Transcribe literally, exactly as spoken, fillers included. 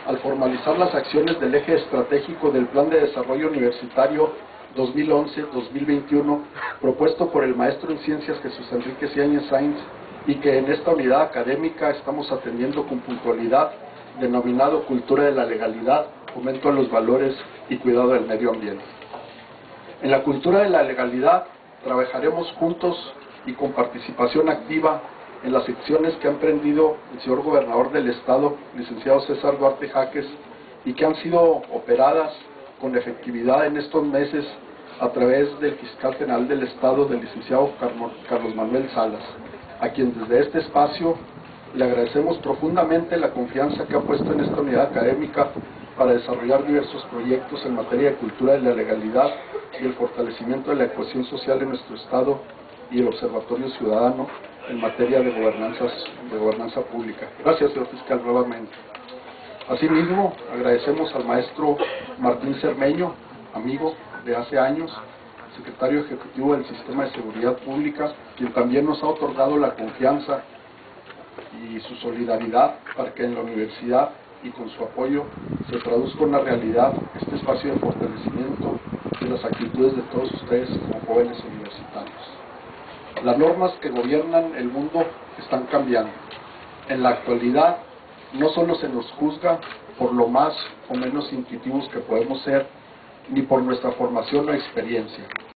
al formalizar las acciones del eje estratégico del Plan de Desarrollo Universitario dos mil once a dos mil veintiuno, propuesto por el maestro en Ciencias Jesús Enrique Ciáñez Sainz, y que en esta unidad académica estamos atendiendo con puntualidad, denominado Cultura de la Legalidad, Fomento a los Valores y Cuidado del Medio Ambiente. En la cultura de la legalidad trabajaremos juntos y con participación activa en las acciones que ha emprendido el señor gobernador del estado, licenciado César Duarte Jaques, y que han sido operadas con efectividad en estos meses a través del fiscal general del estado, del licenciado Carlos Manuel Salas, a quien desde este espacio le agradecemos profundamente la confianza que ha puesto en esta unidad académica para desarrollar diversos proyectos en materia de cultura de la legalidad y el fortalecimiento de la cohesión social en nuestro estado y el Observatorio Ciudadano en materia de, gobernanzas, de gobernanza pública. Gracias, señor fiscal, nuevamente. Asimismo, agradecemos al maestro Martín Cermeño, amigo de hace años, secretario ejecutivo del Sistema de Seguridad Pública, quien también nos ha otorgado la confianza y su solidaridad para que en la universidad y con su apoyo se traduzca en una realidad este espacio de fortalecimiento de las actitudes de todos ustedes como jóvenes universitarios. Las normas que gobiernan el mundo están cambiando. En la actualidad no solo se nos juzga por lo más o menos intuitivos que podemos ser, ni por nuestra formación o experiencia.